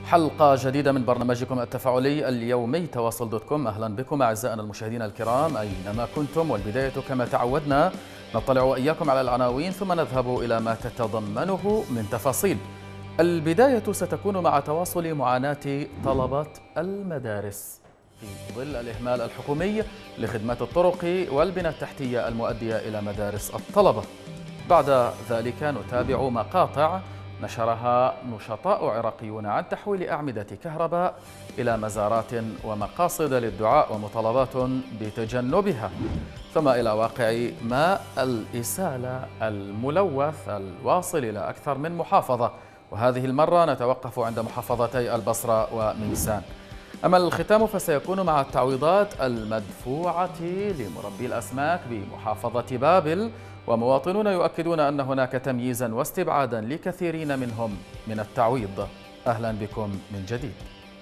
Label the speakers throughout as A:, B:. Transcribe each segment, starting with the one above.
A: حلقة جديدة من برنامجكم التفاعلي اليومي تواصل دوت كوم. أهلا بكم أعزائنا المشاهدين الكرام أينما كنتم، والبداية كما تعودنا نطلع وإياكم على العناوين ثم نذهب إلى ما تتضمنه من تفاصيل. البداية ستكون مع تواصل معاناة طلبة المدارس في ظل الإهمال الحكومي لخدمات الطرق والبنى التحتية المؤدية إلى مدارس الطلبة. بعد ذلك نتابع مقاطع نشرها نشطاء عراقيون عن تحويل أعمدة كهرباء إلى مزارات ومقاصد للدعاء ومطالبات بتجنبها، ثم إلى واقع ماء الإسالة الملوث الواصل إلى أكثر من محافظة، وهذه المرة نتوقف عند محافظتي البصرة وميسان. أما الختام فسيكون مع التعويضات المدفوعة لمربي الأسماك بمحافظة بابل، ومواطنون يؤكدون أن هناك تمييزا واستبعادا لكثيرين منهم من التعويض. أهلا بكم من جديد.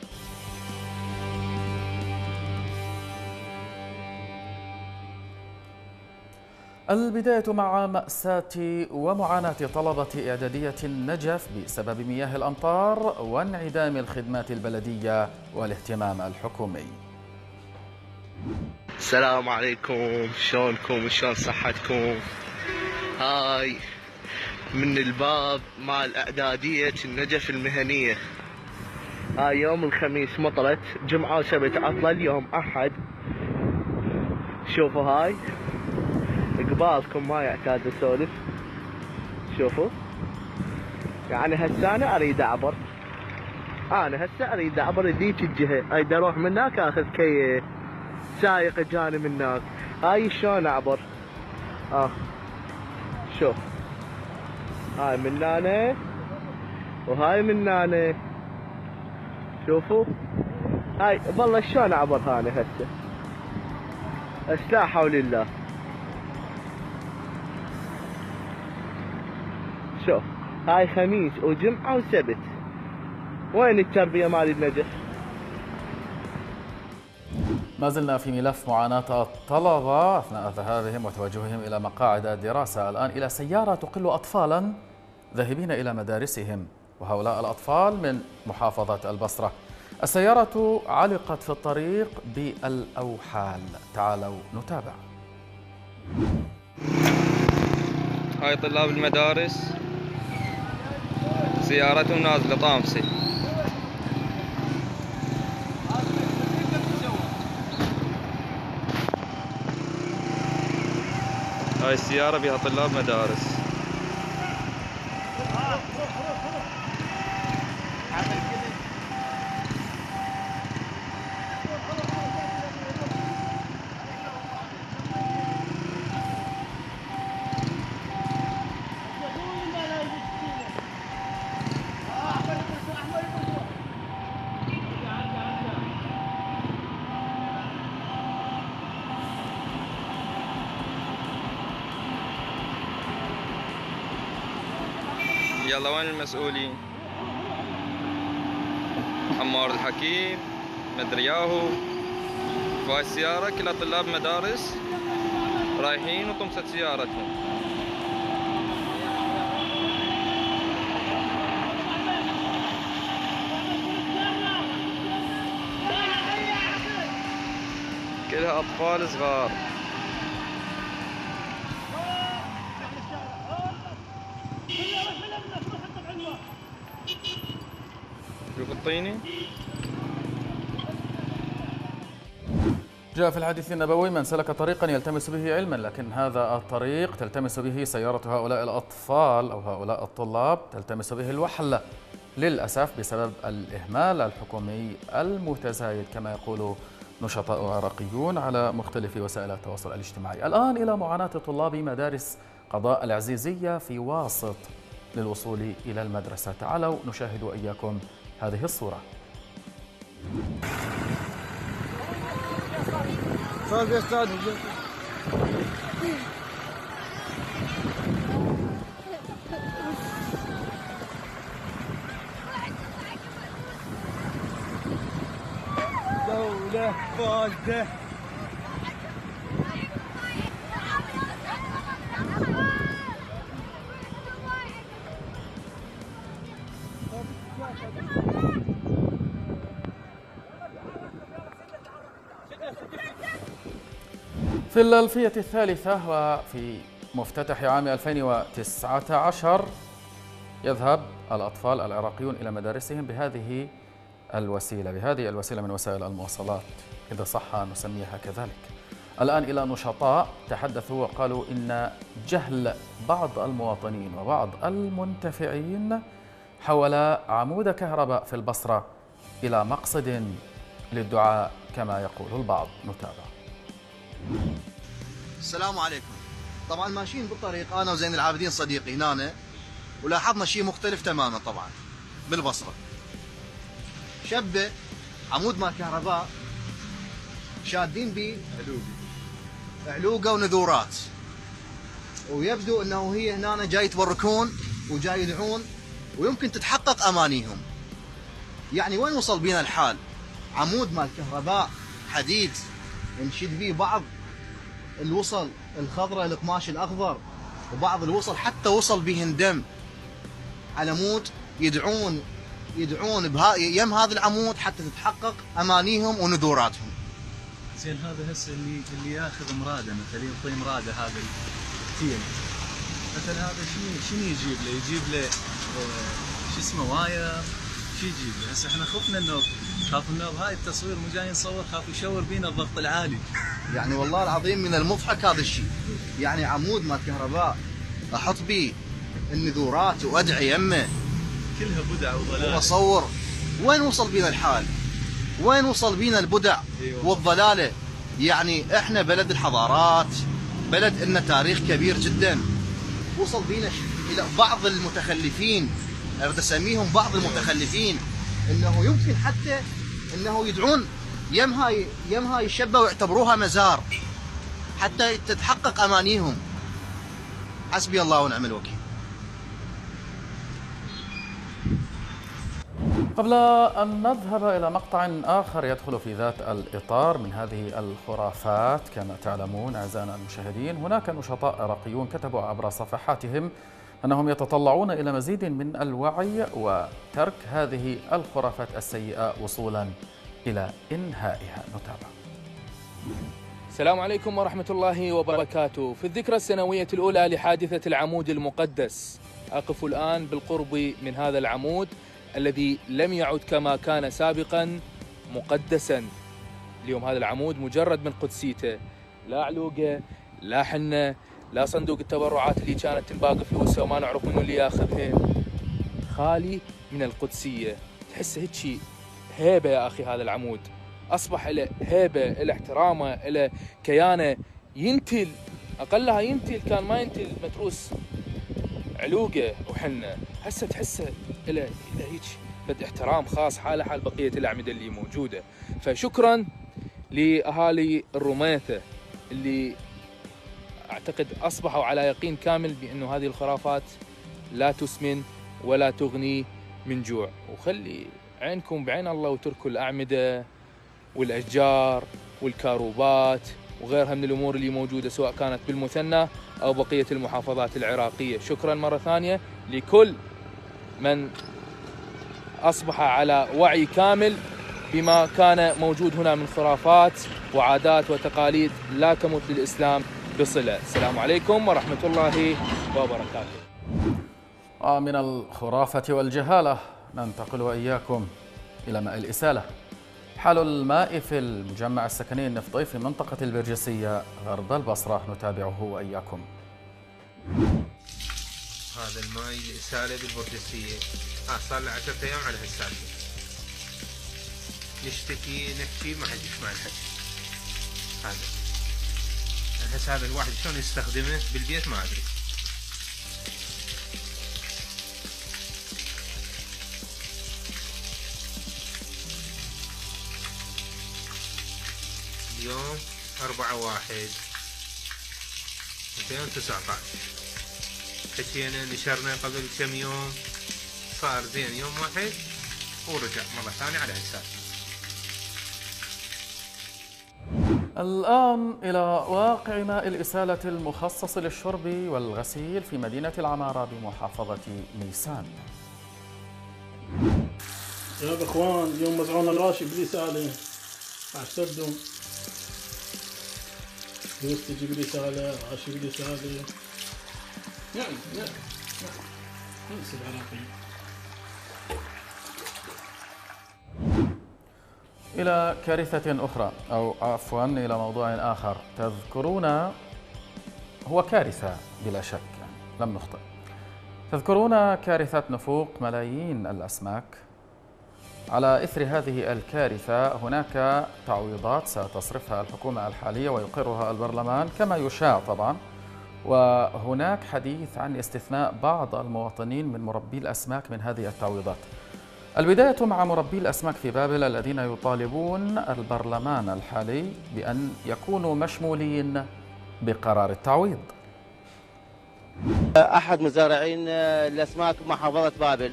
A: البداية مع مأساة ومعاناة طلبة إعدادية النجف بسبب مياه الأمطار وانعدام الخدمات البلدية والاهتمام الحكومي.
B: السلام عليكم، شلونكم وشلون صحتكم؟ هاي من الباب مال إعدادية النجف المهنية. هاي يوم الخميس مطرت، جمعة وسبت عطلة، اليوم أحد. شوفوا هاي قبالكم ما يعتاد اسولف. شوفوا يعني هسه انا اريد اعبر، ذيك الجهة، اريد اروح من هناك اخذ كي سايق جاني من هناك. هاي شلون اعبر؟ شوف هاي من هنا وهاي من هنا، شوفوا هاي والله شلون اعبر هاني هسه، بس لا حول الله. شوف هاي خميس وجمعة وسبت، وين التربية مال النجف؟
A: ما زلنا في ملف معاناة الطلبة أثناء ذهابهم وتوجههم إلى مقاعد الدراسة، الآن إلى سيارة تقل أطفالا ذاهبين إلى مدارسهم، وهؤلاء الأطفال من محافظة البصرة. السيارة علقت في الطريق بالأوحال، تعالوا نتابع.
C: هاي طلاب المدارس سيارتهم نازلة طامسة. هاي السيارة بها طلاب مدارس. يلا وين المسؤولين؟ عمار الحكيم مدري ياهو. فهاي السيارة كلها طلاب مدارس رايحين وطمست سيارتهم. كلها أطفال صغار. شوف الطيني.
A: جاء في الحديث النبوي: من سلك طريقا يلتمس به علما، لكن هذا الطريق تلتمس به سيارة هؤلاء الأطفال أو هؤلاء الطلاب تلتمس به الوحل للأسف بسبب الإهمال الحكومي المتزايد كما يقول نشطاء عراقيون على مختلف وسائل التواصل الاجتماعي. الآن إلى معاناة طلاب مدارس قضاء العزيزية في واسط للوصول إلى المدرسة. تعالوا نشاهد وإياكم هذه الصورة.
D: دولة فاسدة.
A: في الألفية الثالثة وفي مفتتح عام 2019 يذهب الأطفال العراقيون إلى مدارسهم بهذه الوسيلة من وسائل المواصلات، إذا صح أن نسميها كذلك. الآن إلى نشطاء تحدثوا وقالوا إن جهل بعض المواطنين وبعض المنتفعين حول عمود كهرباء في البصرة إلى مقصد للدعاء كما يقول البعض. نتابع.
E: السلام عليكم. طبعا ماشيين بالطريق انا وزين العابدين صديقي هنا، ولاحظنا شيء مختلف تماما. طبعا بالبصره شبه عمود مال كهرباء شادين به علوقه ونذورات، ويبدو انه هي هنا جاي يتبركون وجاي يدعون ويمكن تتحقق امانيهم. يعني وين وصل بينا الحال؟ عمود مال كهرباء حديد نشد به بعض الوصل الخضراء القماش الاخضر، وبعض الوصل حتى وصل بهن دم على مود يدعون يم هذا العمود حتى تتحقق امانيهم ونذوراتهم.
F: زين هذا هسه اللي ياخذ مراده مثلا يعطي مراده هذا التيم مثلا، هذا شنو يجيب له؟ يجيب له شو اسمه واير، شو يجيب له؟ هسه احنا خفنا انه خاف انه بهاي التصوير مو جاي نصور، خاف يشور بينا الضغط العالي.
E: يعني والله العظيم من المضحك هذا الشيء. يعني عمود مال كهرباء احط بيه النذورات وادعي يمه
F: كلها بدع وضلال.
E: واصور وين وصل بينا الحال؟ وين وصل بينا البدع والضلاله؟ يعني احنا بلد الحضارات، بلد لنا تاريخ كبير جدا. وصل بينا الى بعض المتخلفين، اريد اسميهم بعض المتخلفين، انه يمكن حتى انه يدعون يمها الشبه ويعتبروها مزار حتى تتحقق امانيهم. حسبي الله ونعم الوكيل.
A: قبل أن نذهب إلى مقطع آخر يدخل في ذات الإطار من هذه الخرافات، كما تعلمون أعزائنا المشاهدين هناك نشطاء عراقيون كتبوا عبر صفحاتهم أنهم يتطلعون إلى مزيد من الوعي وترك هذه الخرافات السيئة وصولا إلى إنهائها. نتابع.
G: السلام عليكم ورحمة الله وبركاته. في الذكرى السنوية الأولى لحادثة العمود المقدس، أقف الآن بالقرب من هذا العمود الذي لم يعد كما كان سابقا مقدسا. اليوم هذا العمود مجرد من قدسيته، لا علوقة، لا حنة، لا صندوق التبرعات اللي كانت تنباقي فلوسها وما نعرف منو اللي ياخذهن، خالي من القدسية. تحس هيك هيبة يا أخي. هذا العمود أصبح له هيبة، له احترامه، له كيانه، ينتل أقلها ينتل، كان ما ينتل متروس علوقة وحنة، هسه تحسه له هيك بد احترام خاص حاله حال بقية الأعمدة اللي موجودة. فشكرا لأهالي الرميثة اللي أعتقد أصبحوا على يقين كامل بأنه هذه الخرافات لا تسمن ولا تغني من جوع. وخلي عينكم بعين الله وتركوا الأعمدة والأشجار والكاروبات وغيرها من الأمور اللي موجودة سواء كانت بالمثنى أو بقية المحافظات العراقية. شكرا مرة ثانية لكل من أصبح على وعي كامل بما كان موجود هنا من خرافات وعادات وتقاليد لا تمت للإسلام بصلة. السلام عليكم ورحمة الله وبركاته.
A: من الخرافة والجهالة ننتقل وإياكم إلى ماء الإسالة. حال الماء في المجمع السكني النفطي في منطقة البرجسية غرب البصرة، نتابعه وإياكم.
H: هذا الماء الإسالة بالبرجسية صار له 10 أيام على هالسالفة. نشتكي نحكي ما حد يسمع الحكي. هذا الواحد شلون يستخدمه بالبيت ما أدري. اليوم 4/1/2019 حكينا نشرنا قبل كم يوم، صار زين يوم واحد ورجع مرة ثانية على هالسالفة.
A: الآن إلى واقع ماء الإسالة المخصص للشرب والغسيل في مدينة العمارة بمحافظة ميسان.
I: يا اخوان اليوم مزعون الراشي بالإسالة عشتدوا دوس تجيب لي سهله، عاشر لي سهله. نعم نعم نعم. انسب عراقي.
A: إلى كارثة أخرى، أو عفوا إلى موضوع آخر. تذكرون، هو كارثة بلا شك، يعني لم نخطئ. تذكرون كارثة نفوق ملايين الأسماك؟ على إثر هذه الكارثة هناك تعويضات ستصرفها الحكومة الحالية ويقرها البرلمان كما يشاع طبعا، وهناك حديث عن استثناء بعض المواطنين من مربي الأسماك من هذه التعويضات. البداية مع مربي الأسماك في بابل الذين يطالبون البرلمان الحالي بأن يكونوا مشمولين بقرار التعويض.
J: أحد مزارعين الأسماك بمحافظة بابل،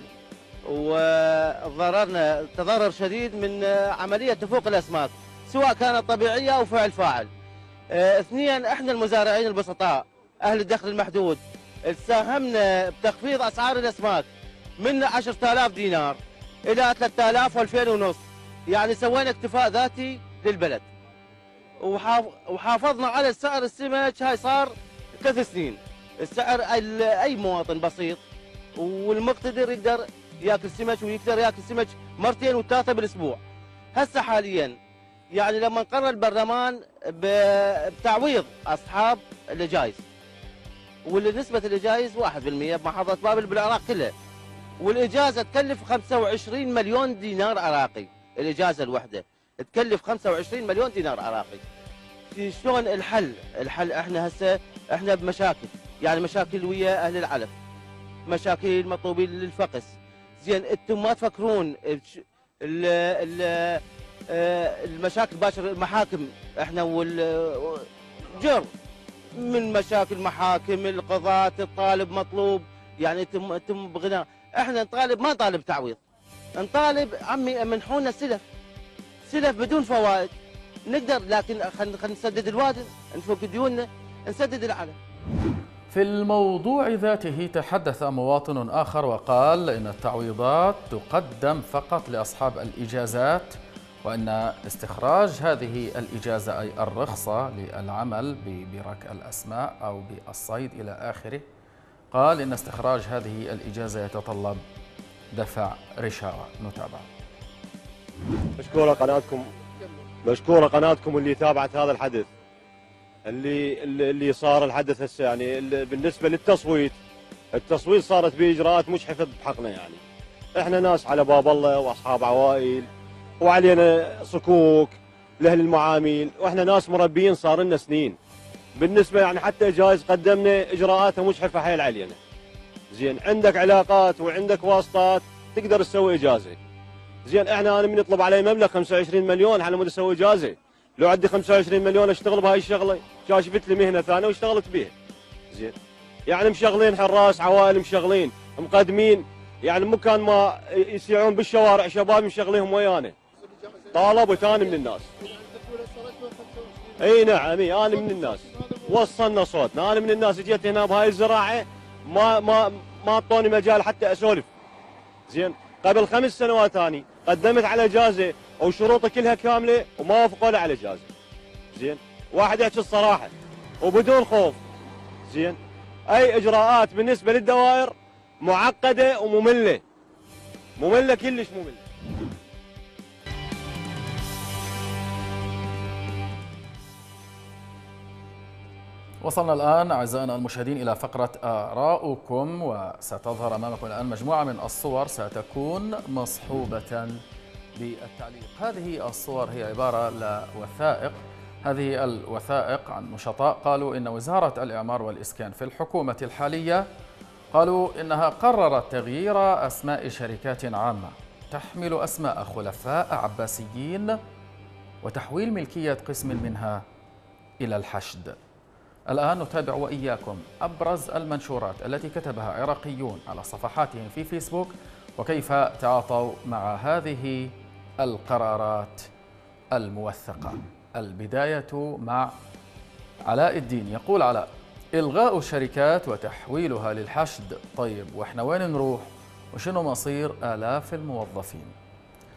J: وضررنا تضرر شديد من عملية نفوق الأسماك سواء كانت طبيعية أو فعل فاعل. اثنيا، احنا المزارعين البسطاء أهل الدخل المحدود ساهمنا بتخفيض أسعار الأسماك من 10,000 دينار إلى 3,000 و2,000 ونص، يعني سوينا اكتفاء ذاتي للبلد، وحافظنا على سعر السمك. هاي صار 3 سنين السعر أي مواطن بسيط والمقتدر يقدر ياكل سمك، ويقدر ياكل سمك مرتين وثلاثة بالأسبوع. هسه حاليا يعني لما قرر البرلمان بتعويض أصحاب الجائز، واللي نسبة الجائز 1% بمحافظة بابل بالعراق كلها، والإجازة تكلف 25 مليون دينار عراقي. الإجازة الوحدة تكلف 25 مليون دينار عراقي. شلون الحل؟ الحل احنا بمشاكل، يعني مشاكل ويا أهل العلف، مشاكل مطلوبين للفقس. زين انتم ما تفكرون المشاكل باشر المحاكم، احنا والجر من مشاكل محاكم القضاة، الطالب مطلوب، يعني انتم بغنى. احنا نطالب، ما نطالب تعويض، نطالب عمي منحونا سلف بدون فوائد نقدر، لكن خلينا نسدد الوادر، نفك ديوننا، نسدد العلف.
A: في الموضوع ذاته تحدث مواطن آخر وقال إن التعويضات تقدم فقط لأصحاب الإجازات، وأن استخراج هذه الإجازة أي الرخصة للعمل برك الأسماك أو بالصيد إلى آخره، قال إن استخراج هذه الإجازة يتطلب دفع رشاوى. نتابع.
K: مشكورة قناتكم اللي تابعت هذا الحدث اللي صار الحدث هسه. يعني بالنسبة للتصويت، التصويت صارت بإجراءات مجحفة بحقنا. يعني احنا ناس على باب الله واصحاب عوائل وعلينا صكوك لاهل المعامل، واحنا ناس مربيين صار لنا سنين. بالنسبة يعني حتى جايز قدمنا اجراءاتها مجحفة حيل علينا. زين عندك علاقات وعندك واسطات تقدر تسوي اجازة. زين انا من يطلب علي مبلغ 25 مليون على مود اسوي اجازة، لو عندي 25 مليون اشتغل بهاي الشغله، شفت لي مهنه ثانيه واشتغلت بيها. زين يعني مشغلين حراس عوائل، مشغلين مقدمين، يعني مو كان ما يسيعون بالشوارع شباب مشغليهم ويانا. طالبوا ثاني من الناس. اي نعم انا من الناس، وصلنا صوتنا. انا من الناس جيت هنا بهاي الزراعه ما اعطوني مجال حتى اسولف. زين قبل 5 سنوات ثاني قدمت على اجازه وشروطها كلها كامله وما وافقوا لي على اجازه. زين واحد يحكي الصراحه وبدون خوف. زين اي اجراءات بالنسبه للدوائر معقده وممله، كلش ممله.
A: وصلنا الآن أعزائنا المشاهدين إلى فقرة آراؤكم، وستظهر أمامكم الآن مجموعة من الصور ستكون مصحوبة بالتعليق. هذه الصور هي عبارة لوثائق. هذه الوثائق عن نشطاء قالوا إن وزارة الإعمار والإسكان في الحكومة الحالية قالوا إنها قررت تغيير أسماء شركات عامة تحمل أسماء خلفاء عباسيين وتحويل ملكية قسم منها إلى الحشد. الآن نتابع وإياكم أبرز المنشورات التي كتبها عراقيون على صفحاتهم في فيسبوك وكيف تعاطوا مع هذه القرارات الموثقة. البداية مع علاء الدين. يقول علاء: إلغاء الشركات وتحويلها للحشد. طيب وإحنا وين نروح؟ وشنو مصير آلاف الموظفين؟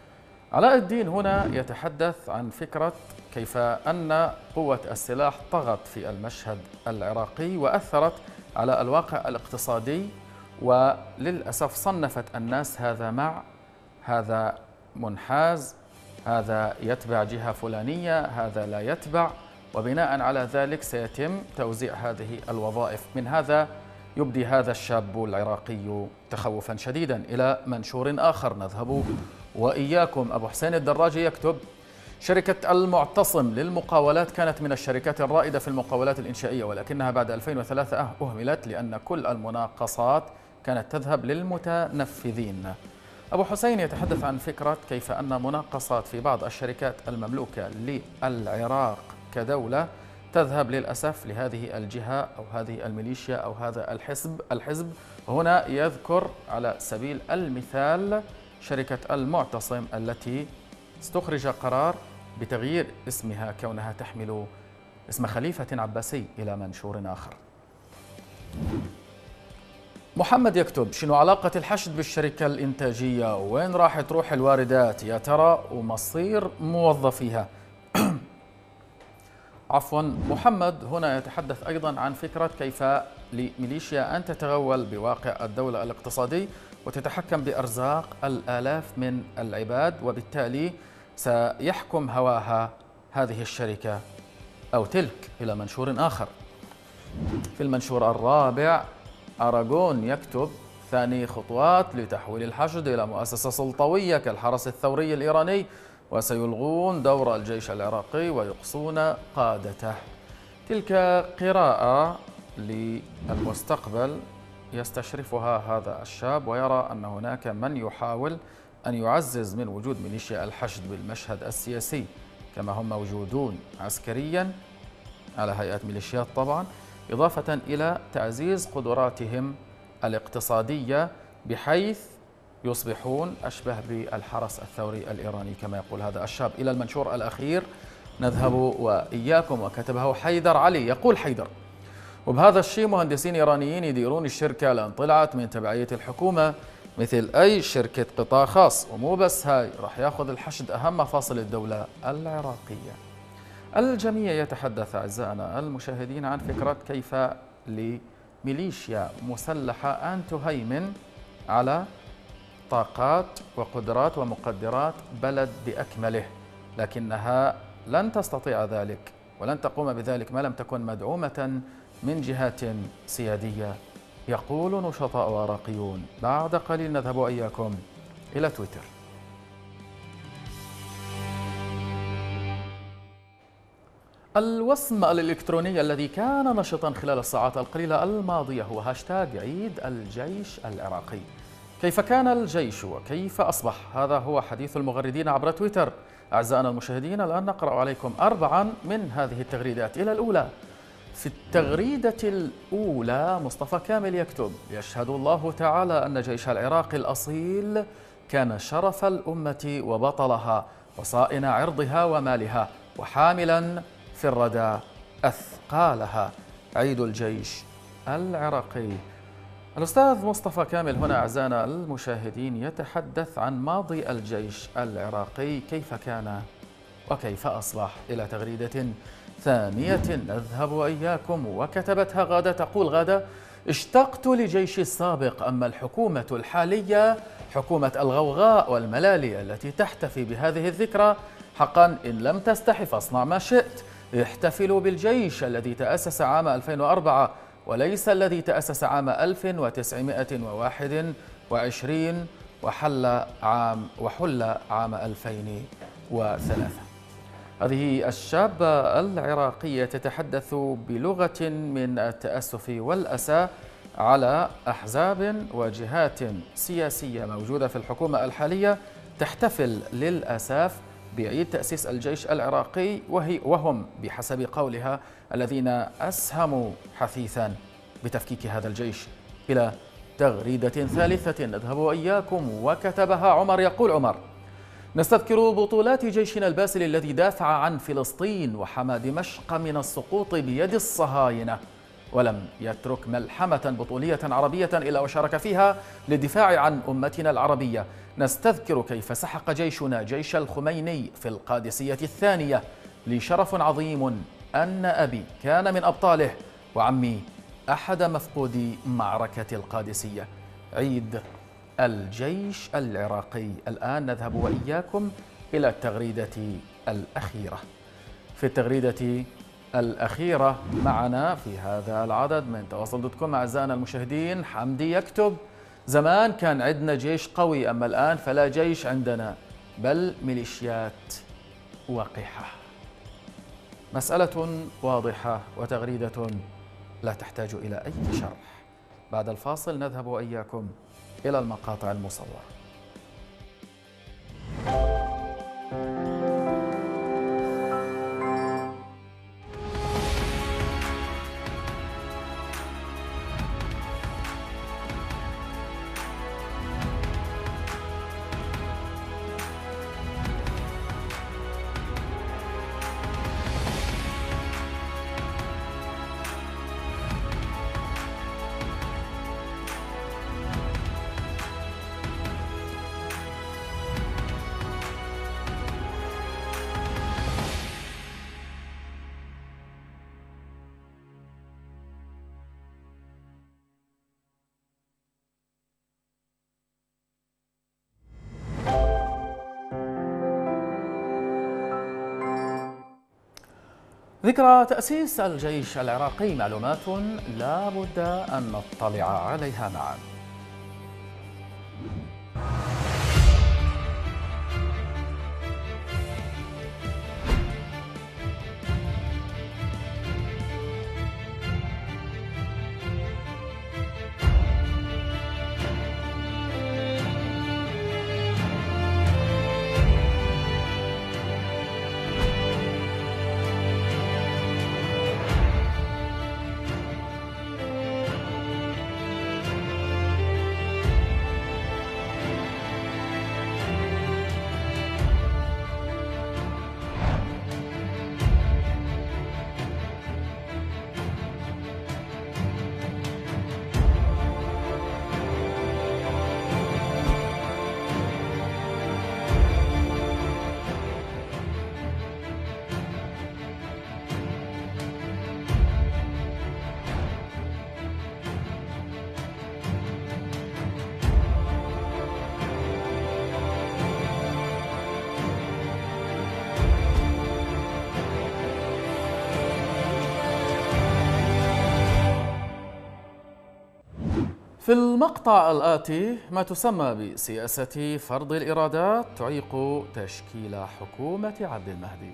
A: علاء الدين هنا يتحدث عن فكرة كيف أن قوة السلاح طغت في المشهد العراقي وأثرت على الواقع الاقتصادي، وللأسف صنفت الناس هذا مع، هذا منحاز، هذا يتبع جهة فلانية، هذا لا يتبع، وبناء على ذلك سيتم توزيع هذه الوظائف. من هذا يبدي هذا الشاب العراقي تخوفا شديدا. إلى منشور آخر نذهب وإياكم. أبو حسين الدراجي يكتب: شركة المعتصم للمقاولات كانت من الشركات الرائدة في المقاولات الإنشائية، ولكنها بعد 2003 أهملت لأن كل المناقصات كانت تذهب للمتنفذين. أبو حسين يتحدث عن فكرة كيف أن مناقصات في بعض الشركات المملوكة للعراق كدولة تذهب للأسف لهذه الجهة أو هذه الميليشيا أو هذا الحزب. وهنا يذكر على سبيل المثال شركة المعتصم التي استخرج قرار بتغيير اسمها كونها تحمل اسم خليفة عباسي. إلى منشور آخر. محمد يكتب: شنو علاقة الحشد بالشركة الإنتاجية؟ وين راح تروح الواردات يا ترى ومصير موظفيها؟ عفوا. محمد هنا يتحدث أيضا عن فكرة كيف لميليشيا أن تتغول بواقع الدولة الاقتصادي وتتحكم بأرزاق الآلاف من العباد، وبالتالي سيحكم هواها هذه الشركة أو تلك. إلى منشور آخر. في المنشور الرابع أراغون يكتب: ثاني خطوات لتحويل الحشد إلى مؤسسة سلطوية كالحرس الثوري الإيراني، وسيلغون دور الجيش العراقي ويقصون قادته. تلك قراءة للمستقبل يستشرفها هذا الشاب، ويرى أن هناك من يحاول أن يعزز من وجود ميليشيا الحشد بالمشهد السياسي كما هم موجودون عسكريا على هيئة ميليشيات طبعا، إضافة إلى تعزيز قدراتهم الاقتصادية بحيث يصبحون أشبه بالحرس الثوري الإيراني كما يقول هذا الشاب. إلى المنشور الأخير نذهب وإياكم، وكتبه حيدر علي. يقول حيدر: وبهذا الشيء مهندسين إيرانيين يديرون الشركة لأن طلعت من تبعية الحكومة مثل أي شركة قطاع خاص، ومو بس هاي، راح ياخذ الحشد أهم مفاصل الدولة العراقية. الجميع يتحدث أعزائنا المشاهدين عن فكرة كيف لميليشيا مسلحة أن تهيمن على طاقات وقدرات ومقدرات بلد بأكمله، لكنها لن تستطيع ذلك ولن تقوم بذلك ما لم تكن مدعومة من جهات سيادية. يقول نشطاء عراقيون. بعد قليل نذهب وإياكم إلى تويتر. الوسم الإلكتروني الذي كان نشطا خلال الساعات القليلة الماضية هو هاشتاج عيد الجيش العراقي. كيف كان الجيش وكيف أصبح؟ هذا هو حديث المغردين عبر تويتر. أعزائنا المشاهدين، الآن نقرأ عليكم 4 من هذه التغريدات. إلى الأولى. في التغريدة الأولى مصطفى كامل يكتب: يشهد الله تعالى أن جيش العراق الأصيل كان شرف الأمة وبطلها وصائن عرضها ومالها وحاملا في الردى أثقالها. عيد الجيش العراقي. الأستاذ مصطفى كامل هنا أعزائنا المشاهدين يتحدث عن ماضي الجيش العراقي، كيف كان وكيف أصبح. إلى تغريدة ثانية نذهب وإياكم، وكتبتها غادة. تقول غادة: اشتقت لجيشي السابق، أما الحكومة الحالية حكومة الغوغاء والملالي التي تحتفي بهذه الذكرى، حقا إن لم تستحي فاصنع ما شئت. احتفلوا بالجيش الذي تأسس عام 2004 وليس الذي تأسس عام 1921 وحل عام 2003. هذه الشابة العراقية تتحدث بلغة من التأسف والأسى على أحزاب وجهات سياسية موجودة في الحكومة الحالية تحتفل للأسف بعيد تأسيس الجيش العراقي، وهم بحسب قولها الذين أسهموا حثيثا بتفكيك هذا الجيش. إلى تغريدة ثالثة نذهب وإياكم، وكتبها عمر. يقول عمر: نستذكر بطولات جيشنا الباسل الذي دافع عن فلسطين وحمى دمشق من السقوط بيد الصهاينة، ولم يترك ملحمة بطولية عربية إلا وشارك فيها للدفاع عن أمتنا العربية. نستذكر كيف سحق جيشنا جيش الخميني في القادسية الثانية. لي شرف عظيم أن أبي كان من أبطاله وعمي أحد مفقودي معركة القادسية. عيد الجيش العراقي. الآن نذهب وإياكم إلى التغريدة الأخيرة. في التغريدة الأخيرة معنا في هذا العدد من تواصل.com أعزائنا المشاهدين حمدي يكتب: زمان كان عندنا جيش قوي، أما الآن فلا جيش عندنا بل ميليشيات وقحة. مسألة واضحة وتغريدة لا تحتاج إلى أي شرح. بعد الفاصل نذهب وإياكم إلى المقاطع المصورة. ذكرى تأسيس الجيش العراقي معلومات لا بد أن نطلع عليها معا. في المقطع الآتي ما تسمى بسياسة فرض الإيرادات تعيق تشكيل حكومة عبد المهدي.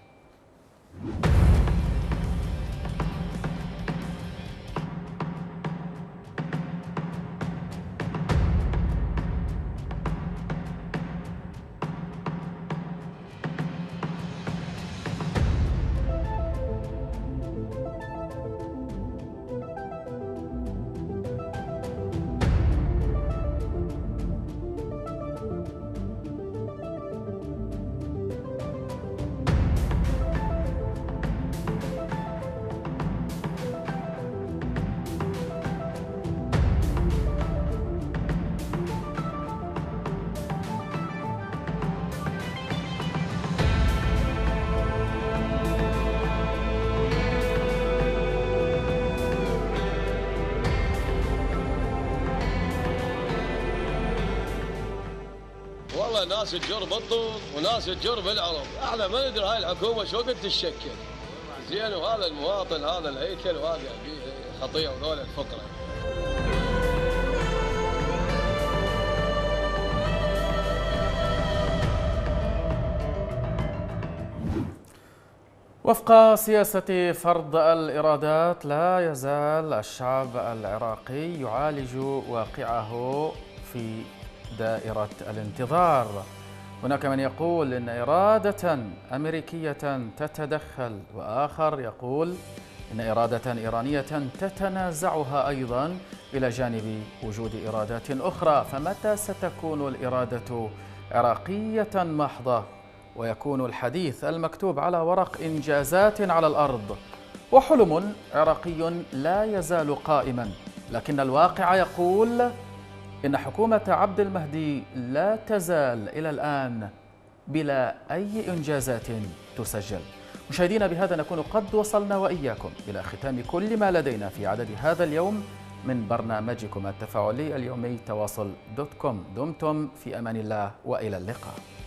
L: ناس تجر بالطوط وناس تجر بالعرض، احنا ما ندري هاي الحكومه شو وقت تتشكل. زين وهذا المواطن هذا الهيكل واقع فيه خطيه وذول الفقره.
A: وفق سياسة فرض الإيرادات لا يزال الشعب العراقي يعالج واقعه في دائرة الانتظار. هناك من يقول إن إرادة أمريكية تتدخل، وآخر يقول إن إرادة إيرانية تتنازعها أيضا إلى جانب وجود إرادات أخرى. فمتى ستكون الإرادة عراقية محضة ويكون الحديث المكتوب على ورق إنجازات على الأرض وحلم عراقي لا يزال قائما، لكن الواقع يقول إن حكومة عبد المهدي لا تزال إلى الآن بلا أي إنجازات تسجل. مشاهدينا، بهذا نكون قد وصلنا وإياكم إلى ختام كل ما لدينا في عدد هذا اليوم من برنامجكم التفاعلي اليومي تواصل.com. دمتم في أمان الله وإلى اللقاء.